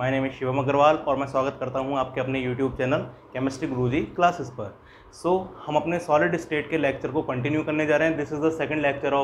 My name is Shivam Agarwal और मैं स्वागत करता हूं आपके अपने YouTube channel chemistry Guruji classes पर। हम अपने सॉलिड स्टेट के लेक्चर को कंटिन्यू करने जा रहे हैं। This is the second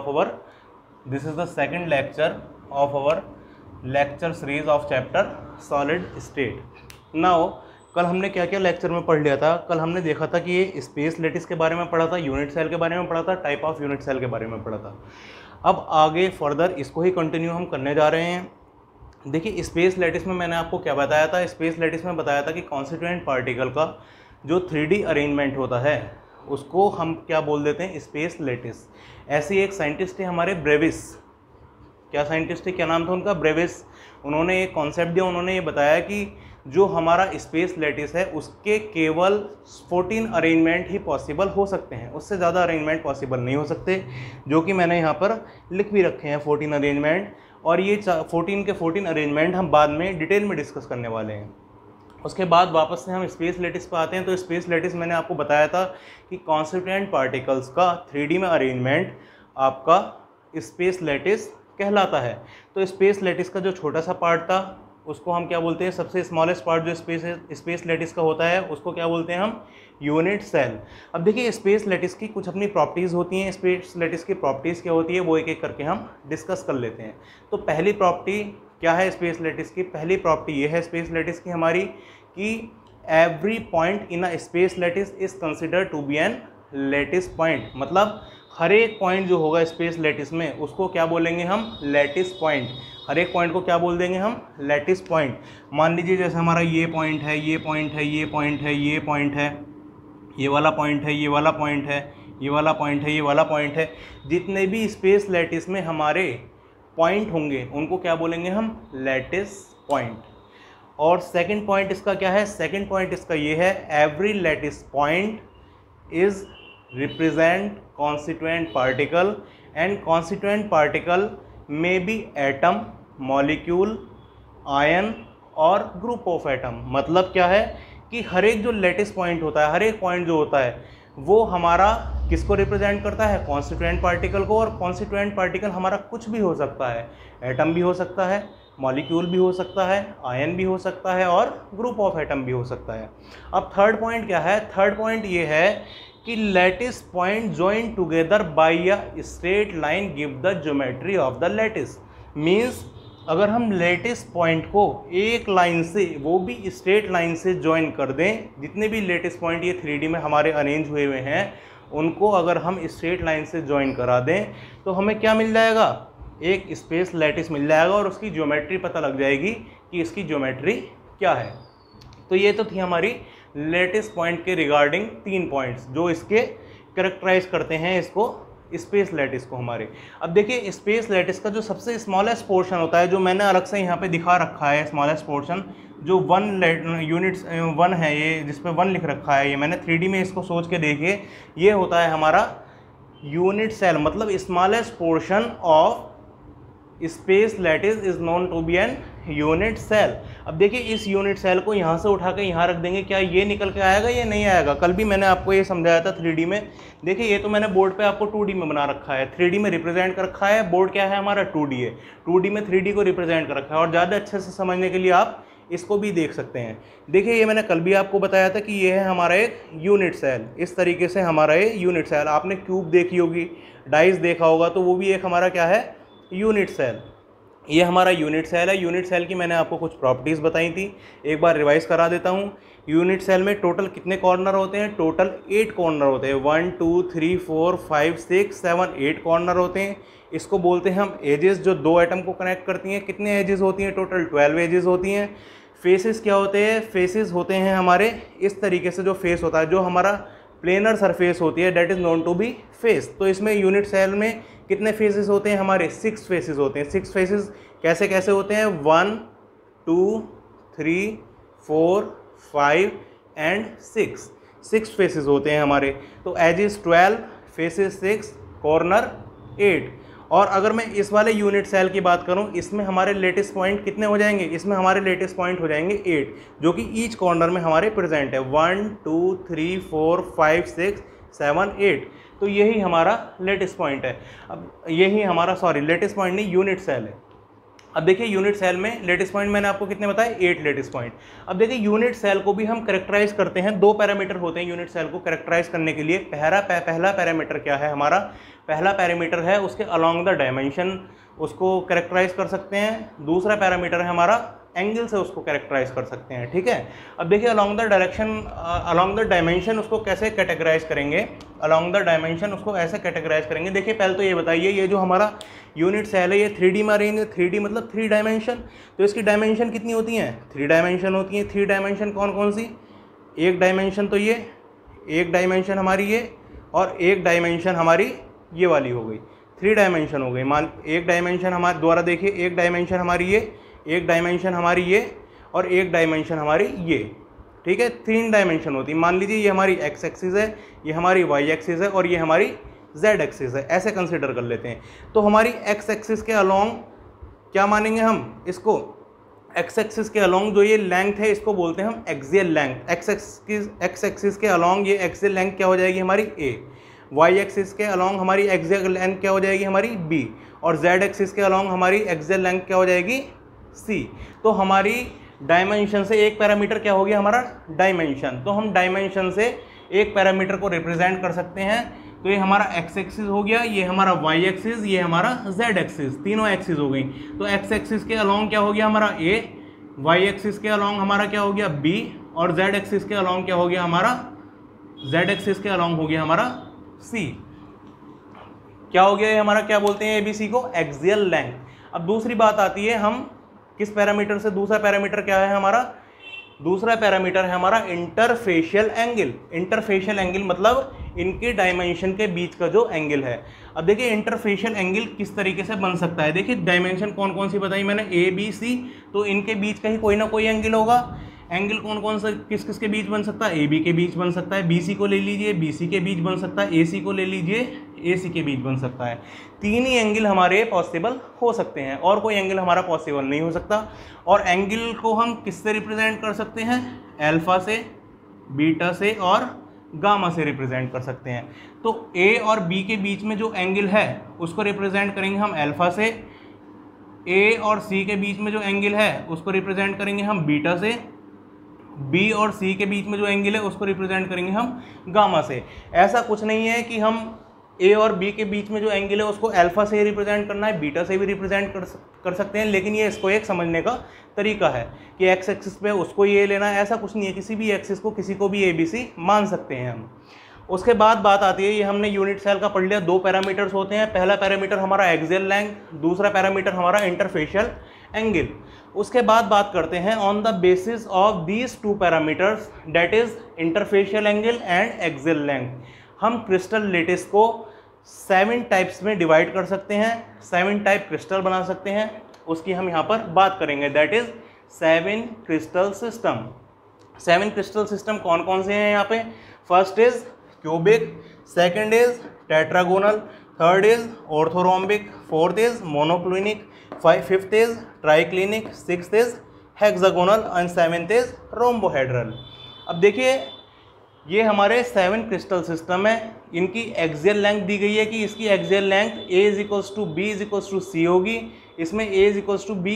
lecture of our lecture series of chapter solid state. Now कल हमने क्या क्या लेक्चर में पढ़ लिया था। कल हमने देखा था कि ये स्पेस लेटिस के बारे में पढ़ा था, यूनिट सेल के बारे में पढ़ा था, टाइप ऑफ यूनिट सेल के बारे में पढ़ा था। अब आगे फर्दर इसको ही कंटिन्यू हम करने जा रहे हैं। देखिए स्पेस लेटिस में मैंने आपको क्या बताया था। स्पेस लेटिस में बताया था कि कॉन्स्टिट्यूएंट पार्टिकल का जो 3D अरेंजमेंट होता है उसको हम क्या बोल देते हैं, स्पेस लेटिस। ऐसे एक साइंटिस्ट है हमारे, ब्रेविस। क्या साइंटिस्ट है, क्या नाम था उनका, ब्रेविस। उन्होंने एक कॉन्सेप्ट दिया, उन्होंने ये बताया कि जो हमारा स्पेस लेटिस है उसके केवल 14 अरेंजमेंट ही पॉसिबल हो सकते हैं, उससे ज़्यादा अरेंजमेंट पॉसिबल नहीं हो सकते, जो कि मैंने यहाँ पर लिख भी रखे हैं 14 अरेंजमेंट। और ये 14 के 14 अरेंजमेंट हम बाद में डिटेल में डिस्कस करने वाले हैं। उसके बाद वापस से हम स्पेस लेटिस पर आते हैं। तो स्पेस लेटिस मैंने आपको बताया था कि कॉन्स्टिट्यूएंट पार्टिकल्स का 3D में अरेंजमेंट आपका स्पेस लेटिस कहलाता है। तो स्पेस लेटिस का जो छोटा सा पार्ट था उसको हम क्या बोलते हैं, सबसे स्मॉलेस्ट पार्ट जो स्पेस लेटिस का होता है उसको क्या बोलते हैं हम, यूनिट सेल। अब देखिए स्पेस लेटिस की कुछ अपनी प्रॉपर्टीज़ होती हैं। स्पेस लेटिस की प्रॉपर्टीज़ क्या होती है वो एक एक करके हम डिस्कस कर लेते हैं। तो पहली प्रॉपर्टी क्या है स्पेस लेटिस की, पहली प्रॉपर्टी ये है स्पेस लेटिस की हमारी कि every point in a space lattice is considered to be an lattice point. मतलब हर एक पॉइंट जो होगा स्पेस लेटिस में उसको क्या बोलेंगे हम, लेटिस पॉइंट। हर एक पॉइंट को क्या बोल देंगे हम, लेटिस पॉइंट। मान लीजिए जैसे हमारा ये पॉइंट है, ये पॉइंट है, ये पॉइंट है, ये पॉइंट है, ये वाला पॉइंट है, ये वाला पॉइंट है, ये वाला पॉइंट है, ये वाला पॉइंट है। जितने भी स्पेस लेटिस में हमारे पॉइंट होंगे उनको क्या बोलेंगे हम, लेटिस पॉइंट। और सेकंड पॉइंट इसका क्या है, सेकंड पॉइंट इसका ये है, every lattice point is represent constituent particle and constituent particle में बी एटम, मॉलिक्यूल, आयन और ग्रुप ऑफ एटम। मतलब क्या है कि हर एक जो लेटिस पॉइंट होता है, हर एक पॉइंट जो होता है वो हमारा किसको रिप्रेजेंट करता है, कॉन्स्टिट्यूएंट पार्टिकल को। और कॉन्स्टिट्यूएंट पार्टिकल हमारा कुछ भी हो सकता है, एटम भी हो सकता है, मॉलिक्यूल भी हो सकता है, आयन भी हो सकता है और ग्रुप ऑफ एटम भी हो सकता है। अब थर्ड पॉइंट क्या है, थर्ड पॉइंट ये है कि lattice point join together by a straight line give the geometry of the lattice. Means अगर हम लेटिस पॉइंट को एक लाइन से, वो भी स्ट्रेट लाइन से ज्वाइन कर दें, जितने भी लेटिस पॉइंट ये 3D में हमारे अरेंज हुए हुए हैं उनको अगर हम स्ट्रेट लाइन से ज्वाइन करा दें तो हमें क्या मिल जाएगा, एक स्पेस लेटिस मिल जाएगा और उसकी ज्योमेट्री पता लग जाएगी कि इसकी ज्योमेट्री क्या है। तो ये तो थी हमारी लेटिस पॉइंट के रिगार्डिंग 3 पॉइंट्स जो इसके कैरेक्टराइज करते हैं इसको, स्पेस लेटिस को हमारे। अब देखिए स्पेस लेटिस का जो सबसे स्मॉलेस्ट पोर्शन होता है, जो मैंने अलग से यहाँ पे दिखा रखा है, स्मॉलेस्ट पोर्शन जो 1 यूनिट्स 1 है, ये जिस पे 1 लिख रखा है, ये मैंने 3D में इसको सोच के देखिए, ये होता है हमारा यूनिट सेल। मतलब smallest portion of space lattice is known to be an unit cell. अब देखिए इस यूनिट सेल को यहाँ से उठा के यहाँ रख देंगे, क्या ये निकल के आएगा, ये नहीं आएगा। कल भी मैंने आपको ये समझाया था 3D में। देखिए ये तो मैंने बोर्ड पे आपको 2D में बना रखा है, 3D में रिप्रेजेंट कर रखा है। बोर्ड क्या है हमारा, 2D है, 2D में 3D को रिप्रेजेंट कर रखा है। और ज़्यादा अच्छे से समझने के लिए आप इसको भी देख सकते हैं। देखिए ये मैंने कल भी आपको बताया था कि ये है हमारा एक यूनिट सेल। इस तरीके से हमारा ये यूनिट सेल, आपने क्यूब देखी होगी, डाइस देखा होगा, तो वो भी एक हमारा क्या है, यूनिट सेल। ये हमारा यूनिट सेल है। यूनिट सेल की मैंने आपको कुछ प्रॉपर्टीज़ बताई थी, एक बार रिवाइज करा देता हूँ। यूनिट सेल में टोटल कितने कॉर्नर होते हैं, टोटल 8 कॉर्नर होते हैं। 1 2 3 4 5 6 7 8 कॉर्नर होते हैं। इसको बोलते हैं हम एजेस, जो 2 एटम को कनेक्ट करती हैं। कितने एजेस होती हैं, टोटल 12 एजेस होती हैं। फेसेस क्या होते हैं, फेसेस होते हैं हमारे इस तरीके से, जो फेस होता है, जो हमारा प्लेनर सरफेस होती है, that is known to be face. तो इसमें यूनिट सेल में कितने फेसेस होते हैं हमारे, 6 फेसेस होते हैं। 6 फेसेस कैसे कैसे होते हैं, 1 2 3 4 5 एंड 6 फेसेस होते हैं हमारे। तो एजेस 12, फेसेस 6, कॉर्नर 8। और अगर मैं इस वाले यूनिट सेल की बात करूं, इसमें हमारे लेटिस पॉइंट कितने हो जाएंगे, इसमें हमारे लेटिस पॉइंट हो जाएंगे 8, जो कि ईच कॉर्नर में हमारे प्रेजेंट है। 1 2 3 4 5 6 7 8। तो यही हमारा लेटिस पॉइंट है। अब यही हमारा, सॉरी लेटिस पॉइंट नहीं, यूनिट सेल है। अब देखिए यूनिट सेल में लेटिस पॉइंट मैंने आपको कितने बताए, 8 लेटिस पॉइंट। अब देखिए यूनिट सेल को भी हम कैरेक्टराइज करते हैं, 2 पैरामीटर होते हैं यूनिट सेल को कैरेक्टराइज करने के लिए। पहला पैरामीटर क्या है हमारा, पहला पैरामीटर है उसके अलोंग द डायमेंशन, उसको कैरेक्टराइज कर सकते हैं। दूसरा पैरामीटर है हमारा एंगल से उसको कैरेक्टराइज कर सकते हैं, ठीक है। अब देखिए अलोंग द डायमेंशन उसको कैसे कैटेगराइज करेंगे, अलोंग द डायमेंशन उसको ऐसे कैटेगराइज करेंगे। देखिए पहले तो ये बताइए, ये जो हमारा यूनिट सेल है ये 3D में अरेंज है, 3D मतलब 3 डायमेंशन, तो इसकी डायमेंशन कितनी होती हैं, 3 डायमेंशन होती हैं। 3 डायमेंशन कौन कौन सी, एक डायमेंशन तो ये, एक डायमेंशन हमारी ये, और एक डायमेंशन हमारी ये वाली हो गई, 3 डायमेंशन हो गई। मान एक डायमेंशन हमारे द्वारा देखिए, एक डायमेंशन हमारी ये, एक डायमेंशन हमारी ये, और एक डायमेंशन हमारी ये, ठीक है। 3 डायमेंशन होती है। मान लीजिए ये हमारी एक्स एक्सिस है, ये हमारी वाई एक्सिस है, और ये हमारी जेड एक्सिस है, ऐसे कंसिडर कर लेते हैं। तो हमारी एक्स एक्सिस के अलोंग क्या मानेंगे हम इसको, एक्स एक्सिस के अलोंग जो ये लेंथ है इसको बोलते हैं हम एक्सियल लेंथ। एक्स एक्सिस के अलोंग ये एक्सियल लेंथ क्या हो जाएगी हमारी ए, वाई एक्सिस के अलोंग हमारी एक्सियल लेंथ क्या हो जाएगी हमारी बी, और जेड एक्सिस के अलोंग हमारी एक्सियल लेंथ क्या हो जाएगी सी। तो हमारी डायमेंशन से एक पैरामीटर क्या हो गया हमारा डायमेंशन, तो हम डायमेंशन से एक पैरामीटर को रिप्रेजेंट कर सकते हैं। तो ये हमारा एक्स एक्सिस हो गया, ये हमारा वाई एक्सिस, ये हमारा जेड एक्सिस, तीनों एक्सिस हो गई। तो एक्स एक्सिस के अलोंग क्या हो गया हमारा ए, वाई एक्सिस के अलोंग हमारा क्या हो गया बी, और जेड एक्सिस के अलोंग क्या हो गया हमारा, जेड एक्सिस के अलोंग हो गया हमारा सी। क्या हो गया ये हमारा, क्या बोलते हैं एबीसी को, एक्सियल लेंथ। अब दूसरी बात आती है, हम किस पैरामीटर से, दूसरा पैरामीटर क्या है हमारा, दूसरा पैरामीटर है हमारा इंटरफेशियल एंगल। इंटरफेशियल एंगल मतलब इनके डायमेंशन के बीच का जो एंगल है। अब देखिए इंटरफेशियल एंगल किस तरीके से बन सकता है, देखिए डायमेंशन कौन कौन सी बताई मैंने, ए बी सी, तो इनके बीच का ही कोई ना कोई एंगल होगा। एंगल कौन कौन सा किस किस के बीच बन सकता है, ए बी के बीच बन सकता है, बी सी को ले लीजिए बी सी के बीच बन सकता है, ए सी को ले लीजिए ए सी के बीच बन सकता है। 3 ही एंगल हमारे पॉसिबल हो सकते हैं, और कोई एंगल हमारा पॉसिबल नहीं हो सकता। और एंगल को हम किससे रिप्रेजेंट कर सकते हैं, अल्फा से, बीटा से और गामा से रिप्रेजेंट कर सकते हैं। तो ए और बी के बीच में जो एंगल है उसको रिप्रेजेंट करेंगे हम अल्फा से, ए और सी के बीच में जो एंगल है उसको रिप्रेजेंट करेंगे हम बीटा से, बी और सी के बीच में जो एंगल है उसको रिप्रेजेंट करेंगे हम गामा से। ऐसा कुछ नहीं है कि हम ए और बी के बीच में जो एंगल है उसको अल्फा से ही रिप्रेजेंट करना है, बीटा से भी रिप्रेजेंट कर सकते हैं, लेकिन ये इसको एक समझने का तरीका है कि एक्स एक्सिस पे उसको ये लेना है, ऐसा कुछ नहीं है। किसी भी एक्सिस को किसी को भी ए बी सी मान सकते हैं हम। उसके बाद बात आती है, ये हमने यूनिट सेल का पढ़ लिया, 2 पैरामीटर्स होते हैं। पहला पैरामीटर हमारा एक्सियल लेंथ, दूसरा पैरामीटर हमारा इंटरफेशियल एंगल। उसके बाद बात करते हैं on the basis of these 2 parameters, that is interfacial angle and axial length, हम क्रिस्टल लेटिस को 7 टाइप्स में डिवाइड कर सकते हैं, 7 टाइप क्रिस्टल बना सकते हैं, उसकी हम यहाँ पर बात करेंगे। That is 7 crystal system. 7 crystal system कौन कौन से हैं यहाँ पे, first is cubic, second is tetragonal, third is orthorhombic, fourth is monoclinic, fifth is triclinic, sixth is hexagonal and seventh is rhombohedral. अब देखिए ये हमारे 7 क्रिस्टल सिस्टम है, इनकी एक्सियल लेंथ दी गई है कि इसकी axial length A = B = C होगी, इसमें A = B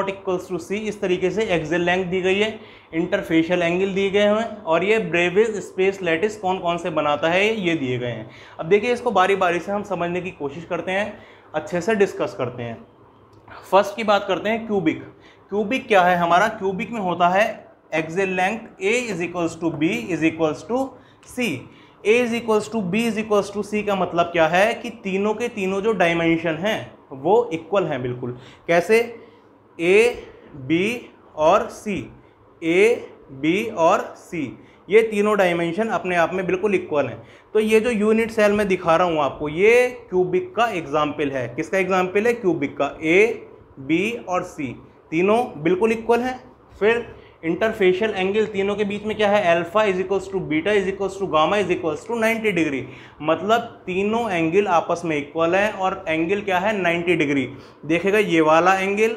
≠ C, इस तरीके से एक्सियल लेंथ दी गई है। इंटरफेशियल एंगल दिए गए हैं, और ये ब्रेविस स्पेस लैटिस कौन कौन से बनाता है ये दिए गए हैं। अब देखिए इसको बारी बारी से हम समझने की कोशिश करते हैं, अच्छे से डिस्कस करते हैं। फर्स्ट की बात करते हैं क्यूबिक। क्यूबिक क्या है हमारा, क्यूबिक में होता है axial length A = B = C। A = B = C का मतलब क्या है कि तीनों के तीनों जो डायमेंशन हैं वो इक्वल हैं बिल्कुल। कैसे, A, B और C, A, B और C, ये तीनों डायमेंशन अपने आप में बिल्कुल इक्वल हैं। तो ये जो यूनिट सेल में दिखा रहा हूँ आपको, ये क्यूबिक का एग्जाम्पल है। किसका एग्जाम्पल है, क्यूबिक का। A, B और C तीनों बिल्कुल इक्वल हैं। फिर इंटरफेशियल एंगल, तीनों के बीच में क्या है, अल्फा = बीटा = गामा = 90 डिग्री, मतलब तीनों एंगल आपस में इक्वल है। और एंगल क्या है, 90 डिग्री। देखेगा ये वाला एंगल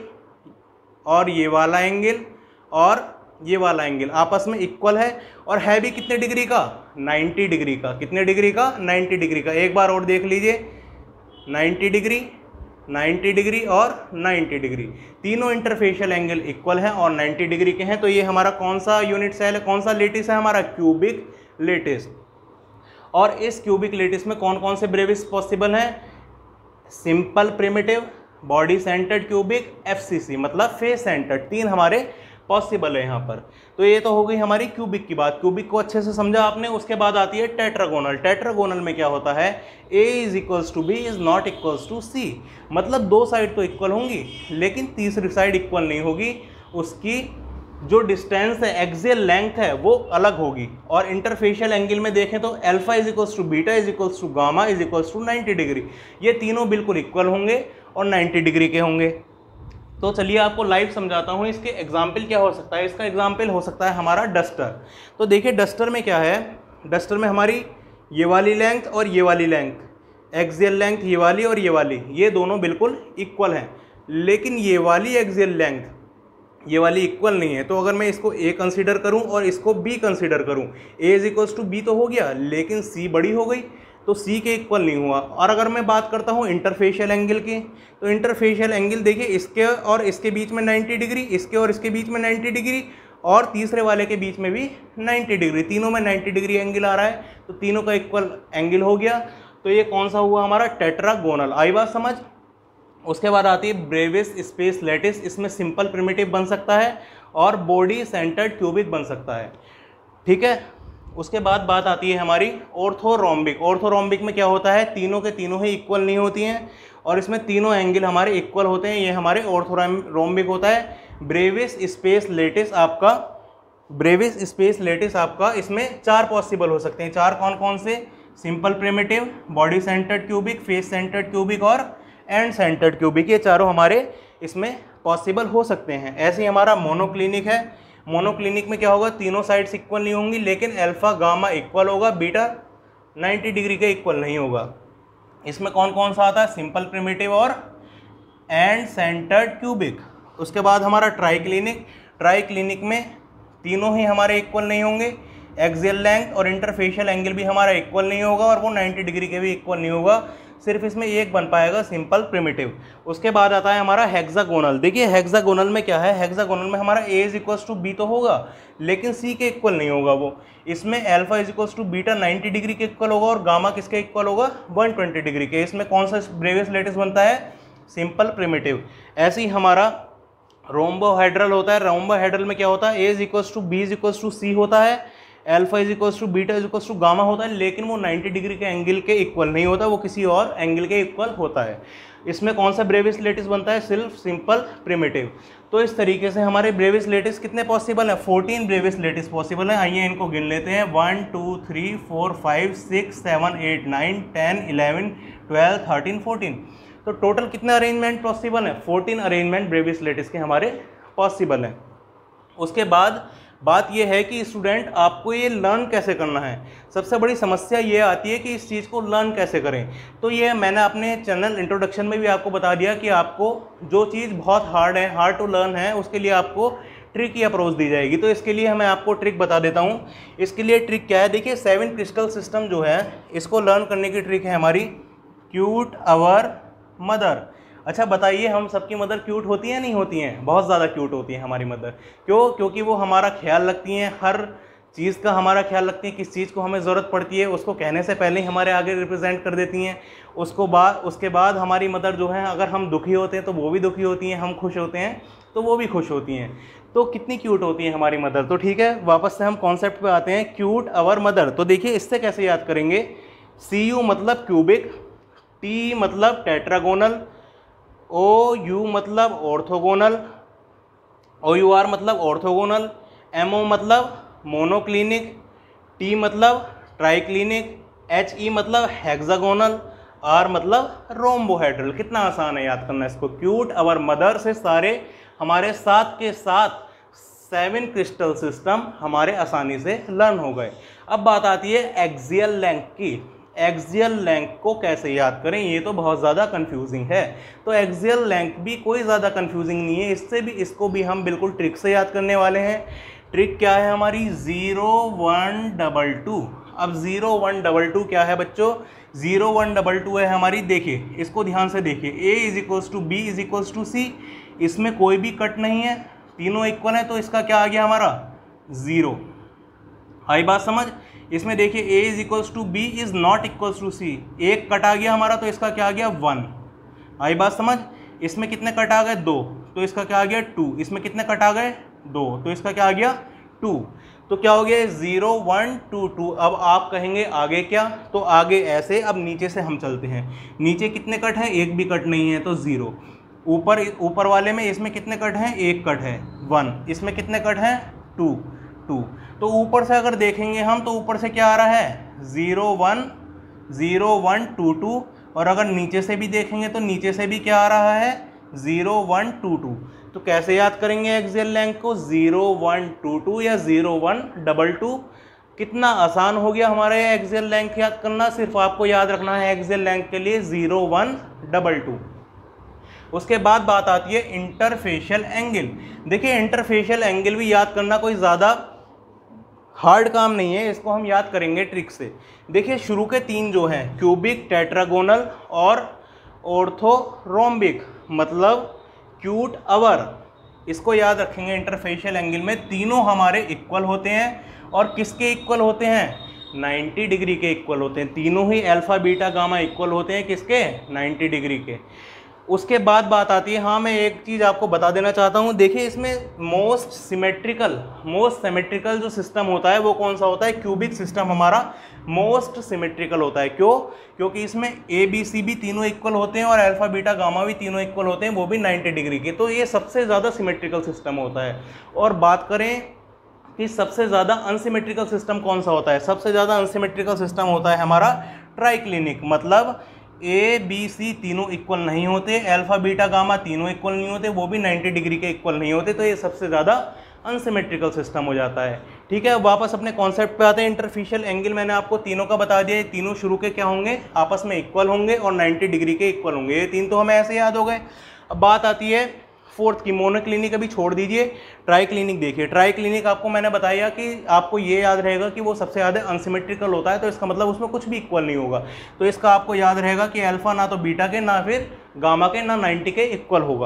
और ये वाला एंगल और ये वाला एंगल आपस में इक्वल है, और है भी कितने डिग्री का, 90 डिग्री का। कितने डिग्री का, 90 डिग्री का। एक बार और देख लीजिए, 90 डिग्री 90 डिग्री और 90 डिग्री, तीनों इंटरफेशियल एंगल इक्वल है और 90 डिग्री के हैं। तो ये हमारा कौन सा यूनिट सेल है, कौन सा लेटिस है, हमारा क्यूबिक लेटिस। और इस क्यूबिक लेटिस में कौन कौन से ब्रेविस पॉसिबल हैं, simple primitive, body centred cubic, FCC मतलब फेस सेंटर्ड, तीन हमारे पॉसिबल है यहाँ पर। तो ये तो हो गई हमारी क्यूबिक की बात, क्यूबिक को अच्छे से समझा आपने। उसके बाद आती है टेट्रागोनल। टेट्रागोनल में क्या होता है, ए is equals to B is not equals to C, मतलब दो साइड तो इक्वल होंगी लेकिन तीसरी साइड इक्वल नहीं होगी, उसकी जो डिस्टेंस है, एक्सियल लेंथ है, वो अलग होगी। और इंटरफेशियल एंगल में देखें तो alpha is equals to beta is equals to gamma is equals to 90 degree, ये तीनों बिल्कुल इक्वल होंगे और 90 डिग्री के होंगे। तो चलिए आपको लाइव समझाता हूँ इसके एग्जाम्पल क्या हो सकता है। इसका एग्जाम्पल हो सकता है हमारा डस्टर। तो देखिए डस्टर में क्या है, डस्टर में हमारी ये वाली लेंथ और ये वाली लेंथ, एक्सियल लेंथ ये वाली और ये वाली, ये दोनों बिल्कुल इक्वल हैं, लेकिन ये वाली एक्सियल लेंथ ये वाली इक्वल नहीं है। तो अगर मैं इसको ए कंसीडर करूं और इसको बी कंसीडर करूं, a is equals to b तो हो गया, लेकिन सी बड़ी हो गई तो सी के इक्वल नहीं हुआ। और अगर मैं बात करता हूँ इंटरफेशियल एंगल की, तो इंटरफेशियल एंगल देखिए इसके और इसके बीच में 90 डिग्री, इसके और इसके बीच में 90 डिग्री, और तीसरे वाले के बीच में भी 90 डिग्री, तीनों में 90 डिग्री एंगल आ रहा है, तो तीनों का इक्वल एंगल हो गया। तो ये कौन सा हुआ हमारा, टेट्रागोनल। आई बात समझ। उसके बाद आती है ब्रेविस स्पेस लेटिस, इसमें सिंपल प्रिमिटिव बन सकता है और बॉडी सेंटर्ड क्यूबिक बन सकता है, ठीक है। उसके बाद बात आती है हमारी ऑर्थोरोम्बिक। ऑर्थोरोम्बिक में क्या होता है, तीनों के तीनों ही इक्वल नहीं होती हैं और इसमें तीनों एंगल हमारे इक्वल होते हैं, ये हमारे ऑर्थोरोम्बिक होता है। ब्रेविस स्पेस लेटिस आपका, ब्रेविस स्पेस लेटिस आपका इसमें चार पॉसिबल हो सकते हैं। चार कौन कौन से, simple primitive, body centred cubic, face centred cubic और एंड सेंटर्ड क्यूबिक, ये चारों हमारे इसमें पॉसिबल हो सकते हैं। ऐसे ही हमारा मोनोक्लिनिक है। मोनोक्लिनिक में क्या होगा, तीनों साइड्स इक्वल नहीं होंगी लेकिन अल्फा गामा इक्वल होगा, बीटा 90 डिग्री के इक्वल नहीं होगा। इसमें कौन कौन सा आता है, सिंपल प्रिमिटिव और एंड सेंटर्ड क्यूबिक। उसके बाद हमारा ट्राइक्लिनिक। ट्राइक्लिनिक में तीनों ही हमारे इक्वल नहीं होंगे, एक्सियल लेंथ और इंटरफेशियल एंगल भी हमारा इक्वल नहीं होगा और वो 90 डिग्री के भी इक्वल नहीं होगा, सिर्फ इसमें एक बन पाएगा, सिंपल प्रिमिटिव। उसके बाद आता है हमारा हेक्सागोनल। देखिए हेक्सागोनल में क्या है, हेक्सागोनल में हमारा a is equals to b तो होगा लेकिन सी के इक्वल नहीं होगा वो। इसमें alpha is equals to beta 90 degree के इक्वल होगा और गामा किसके इक्वल होगा, 120 डिग्री के। इसमें कौन सा ब्रेविस लेटिस बनता है, सिंपल प्रिमिटिव। ऐसे ही हमारा रोम्बोहेड्रल होता है। रोम्बोहेड्रल में क्या होता है, ए is equals to B is equals to c होता है, alpha is equals to beta is equals to gamma होता है, लेकिन वो 90 डिग्री के एंगल के इक्वल नहीं होता, वो किसी और एंगल के इक्वल होता है। इसमें कौन सा ब्रेविस लेटिस बनता है, सिर्फ सिंपल प्रिमिटिव। तो इस तरीके से हमारे ब्रेविस लेटिस कितने पॉसिबल है, 14 ब्रेविस लेटिस पॉसिबल है। आइए इनको गिन लेते हैं, 1 2 3 4 5 6 7 8 9 10 11 12 13 14। तो टोटल कितने अरेंजमेंट पॉसिबल है, 14 अरेंजमेंट ब्रेविस लेटिस के हमारे पॉसिबल हैं। उसके बाद बात यह है कि स्टूडेंट आपको ये लर्न कैसे करना है। सबसे बड़ी समस्या ये आती है कि इस चीज़ को लर्न कैसे करें। तो ये मैंने अपने चैनल इंट्रोडक्शन में भी आपको बता दिया कि आपको जो चीज़ बहुत हार्ड है, हार्ड टू लर्न है, उसके लिए आपको ट्रिक की अप्रोच दी जाएगी। तो इसके लिए मैं आपको ट्रिक बता देता हूँ। इसके लिए ट्रिक क्या है, देखिए 7 क्रिस्टल सिस्टम जो है इसको लर्न करने की ट्रिक है हमारी, क्यूट अवर मदर। अच्छा बताइए, हम सबकी मदर क्यूट होती हैं नहीं होती हैं, बहुत ज़्यादा क्यूट होती हैं हमारी मदर। क्यों, क्योंकि वो हमारा ख्याल रखती हैं, हर चीज़ का हमारा ख्याल रखती हैं, किस चीज़ को हमें ज़रूरत पड़ती है उसको कहने से पहले ही हमारे आगे रिप्रेजेंट कर देती हैं। उसके बाद हमारी मदर जो है, अगर हम दुखी होते हैं तो वो भी दुखी होती हैं, हम खुश होते हैं तो वो भी खुश होती हैं। तो कितनी क्यूट होती है हमारी मदर। तो ठीक है, वापस से हम कॉन्सेप्ट पे आते हैं, क्यूट अवर मदर। तो देखिए इससे कैसे याद करेंगे, CU मतलब क्यूबिक, T मतलब टेट्रागोनल, OU मतलब ऑर्थोगोनल, OUR मतलब ऑर्थोगोनल, MO मतलब मोनोक्लिनिक, T मतलब ट्राइक्लिनिक, HE मतलब हेक्सागोनल, R मतलब रोम्बोहेड्रल। कितना आसान है याद करना इसको। क्यूट अवर मदर से सारे हमारे साथ के साथ 7 क्रिस्टल सिस्टम हमारे आसानी से लर्न हो गए। अब बात आती है एक्सियल लेंथ की। एक्सियल लेंथ को कैसे याद करें, ये तो बहुत ज़्यादा कंफ्यूजिंग है। तो एक्सियल लेंथ भी कोई ज़्यादा कंफ्यूजिंग नहीं है, इसको भी हम बिल्कुल ट्रिक से याद करने वाले हैं। ट्रिक क्या है हमारी 0 1 2 2। अब 0 1 2 2 क्या है बच्चों, 0 1 2 2 है हमारी, देखिए इसको ध्यान से देखिए, a is equals to B is equals to c, इसमें कोई भी कट नहीं है, तीनों इक्वल है, तो इसका क्या आ गया हमारा 0। आई बात समझ। इसमें देखिए a is equals to B is not equals to c, एक कट आ गया हमारा, तो इसका क्या आ गया 1। आई बात समझ। इसमें कितने कट आ गए 2, तो इसका क्या आ गया 2। इसमें कितने कट आ गए 2, तो इसका क्या आ गया 2। तो क्या हो गया 0 1 2 2। अब आप कहेंगे आगे क्या, तो आगे ऐसे, अब नीचे से हम चलते हैं। नीचे कितने कट हैं, एक भी कट नहीं है तो 0। ऊपर वाले में इसमें कितने कट हैं, एक कट है 1। इसमें कितने कट हैं 2 2। तो ऊपर से अगर देखेंगे हम तो ऊपर से क्या आ रहा है 0 1 0 1 2 2, और अगर नीचे से भी देखेंगे तो नीचे से भी क्या आ रहा है 0 1 2 2। तो कैसे याद करेंगे एक्सियल लेंथ को, 0 1 2 2 या 0 1 2 2। कितना आसान हो गया हमारा ये एक्सियल लेंथ याद करना। सिर्फ आपको याद रखना है एक्सियल लेंथ के लिए 0 1 2 2। उसके बाद बात आती है इंटरफेशियल एंगल। देखिए इंटरफेशियल एंगल भी याद करना कोई ज़्यादा हार्ड काम नहीं है, इसको हम याद करेंगे ट्रिक से। देखिए शुरू के 3 जो हैं, क्यूबिक, टेट्रागोनल और ऑर्थोरोम्बिक, मतलब क्यूट अवर, इसको याद रखेंगे। इंटरफेशियल एंगल में तीनों हमारे इक्वल होते हैं, और किसके इक्वल होते हैं 90 डिग्री के इक्वल होते हैं। तीनों ही अल्फा बीटा गामा इक्वल होते हैं किसके 90 डिग्री के। उसके बाद बात आती है, हाँ मैं एक चीज़ आपको बता देना चाहता हूँ, देखिए इसमें मोस्ट सिमेट्रिकल जो सिस्टम होता है वो कौन सा होता है, क्यूबिक सिस्टम हमारा मोस्ट सिमेट्रिकल होता है। क्यों, क्योंकि इसमें ए बी सी भी तीनों इक्वल होते हैं और अल्फा बीटा गामा भी तीनों इक्वल होते हैं, वो भी 90 डिग्री के। तो ये सबसे ज़्यादा सिमेट्रिकल सिस्टम होता है। और बात करें कि सबसे ज़्यादा अनसिमेट्रिकल सिस्टम कौन सा होता है, सबसे ज़्यादा अनसिमेट्रिकल सिस्टम होता है हमारा ट्राइक्लिनिक, मतलब ए बी सी तीनों इक्वल नहीं होते, अल्फा बीटा गामा तीनों इक्वल नहीं होते, वो भी 90 डिग्री के इक्वल नहीं होते, तो ये सबसे ज़्यादा अनसिमेट्रिकल सिस्टम हो जाता है। ठीक है, अब वापस अपने कॉन्सेप्ट पे आते हैं। इंटरफेशियल एंगल मैंने आपको तीनों का बता दिया, ये तीनों शुरू के क्या होंगे, आपस में इक्वल होंगे और 90 डिग्री के इक्वल होंगे। ये 3 तो हमें ऐसे याद हो गए। अब बात आती है फोर्थ की, मोनोक्लिनिक अभी छोड़ दीजिए, ट्राइक्लिनिक देखिए। ट्राइक्लिनिक आपको मैंने बताया कि आपको ये याद रहेगा कि वो सबसे ज़्यादा अनसिमेट्रिकल होता है, तो इसका मतलब उसमें कुछ भी इक्वल नहीं होगा। तो इसका आपको याद रहेगा कि अल्फा ना तो बीटा के, ना फिर गामा के, ना 90 के इक्वल होगा,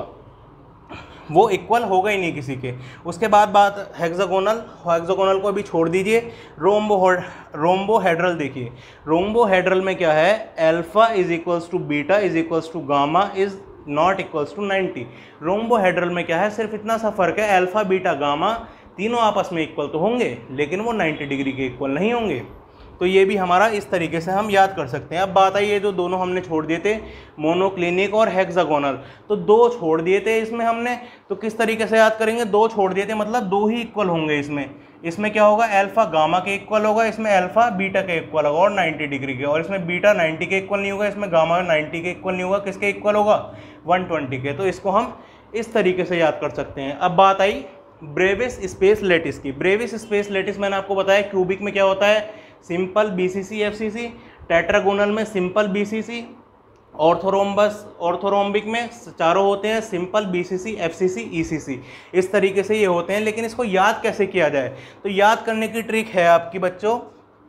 वो इक्वल होगा ही नहीं किसी के। उसके बाद बात हेक्सागोनल को अभी छोड़ दीजिए। रोम्बोहेड्रल देखिए, रोम्बोहेड्रल में क्या है, alpha is equals to beta is equals to gamma is not equals to 90। Rhombohedral में क्या है, सिर्फ इतना सा फर्क है, अल्फा बीटा गामा तीनों आपस में इक्वल तो होंगे, लेकिन वो 90 डिग्री के इक्वल नहीं होंगे। तो ये भी हमारा इस तरीके से हम याद कर सकते हैं। अब बात आई है जो दोनों हमने छोड़ दिए थे, मोनोक्लिनिक और हेक्सागोनल, तो 2 छोड़ दिए थे इसमें हमने, तो किस तरीके से याद करेंगे, 2 छोड़ दिए थे मतलब 2 ही इक्वल होंगे इसमें। इसमें क्या होगा, अल्फा गामा के इक्वल होगा, इसमें अल्फा बीटा के इक्वल होगा और 90 डिग्री के, और इसमें बीटा 90 के इक्वल नहीं होगा, इसमें गामा 90 के इक्वल नहीं होगा, किसके इक्वल होगा 120 के। तो इसको हम इस तरीके से याद कर सकते हैं। अब बात आई ब्रेविस स्पेस लेटिस की। ब्रेविस स्पेस लेटिस मैंने आपको बताया क्यूबिक में क्या होता है, सिंपल बीसीसी एफसीसी, टेट्रागोनल में सिंपल बीसीसी, ऑर्थोरोम्बिक में चारों होते हैं सिंपल बीसीसी एफसीसी ईसीसी। इस तरीके से ये होते हैं। लेकिन इसको याद कैसे किया जाए, तो याद करने की ट्रिक है आपकी बच्चों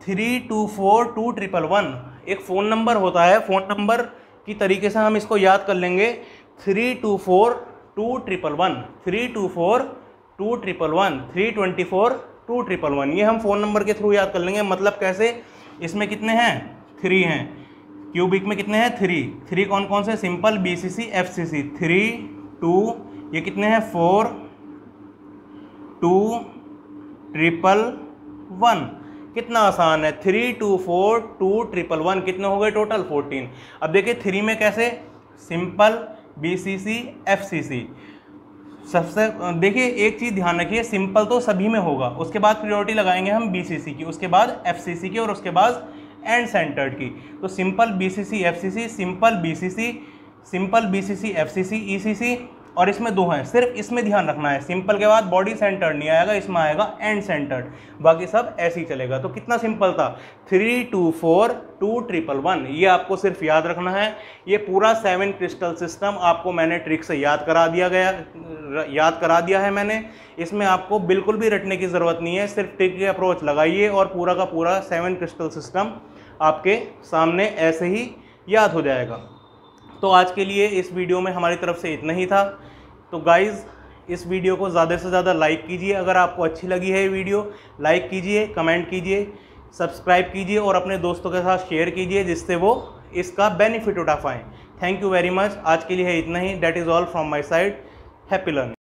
3242111। एक फ़ोन नंबर होता है, फ़ोन नंबर की तरीके से हम इसको याद कर लेंगे 3242111, 3242111, 3242111। ये हम फ़ोन नंबर के थ्रू याद कर लेंगे। मतलब कैसे, इसमें कितने हैं 3 हैं, क्यूबिक में कितने हैं 3 कौन कौन से, सिंपल बीसीसी एफसीसी 3 2, ये कितने हैं 4 2 111। कितना आसान है, 3 2 4 2 111, कितने हो गए टोटल 14। अब देखिए 3 में कैसे, सिंपल बीसीसी एफसीसी। सबसे देखिए एक चीज़ ध्यान रखिए, सिंपल तो सभी में होगा, उसके बाद प्रायोरिटी लगाएंगे हम बीसीसी की, उसके बाद एफसीसी की, और उसके बाद एंड सेंटर्ड की। तो simple BCC FCC, simple BCC FCC ECC, और इसमें 2 हैं, सिर्फ इसमें ध्यान रखना है। सिंपल के बाद बॉडी सेंटर्ड नहीं आएगा, इसमें आएगा एंड सेंटर्ड, बाकी सब ऐसे ही चलेगा। तो कितना सिंपल था, 3 2 4 2 1 1 1, ये आपको सिर्फ याद रखना है। ये पूरा 7 क्रिस्टल सिस्टम आपको मैंने ट्रिक से याद करा दिया है मैंने। इसमें आपको बिल्कुल भी रटने की ज़रूरत नहीं है, सिर्फ ट्रिक की अप्रोच लगाइए और पूरा का पूरा 7 क्रिस्टल सिस्टम आपके सामने ऐसे ही याद हो जाएगा। तो आज के लिए इस वीडियो में हमारी तरफ से इतना ही था। तो गाइज़, इस वीडियो को ज़्यादा से ज़्यादा लाइक कीजिए। अगर आपको अच्छी लगी है ये वीडियो, लाइक कीजिए, कमेंट कीजिए, सब्सक्राइब कीजिए और अपने दोस्तों के साथ शेयर कीजिए, जिससे वो इसका बेनिफिट उठा पाएँ। Thank you very much. आज के लिए है इतना ही। That is all from my side. Happy learning.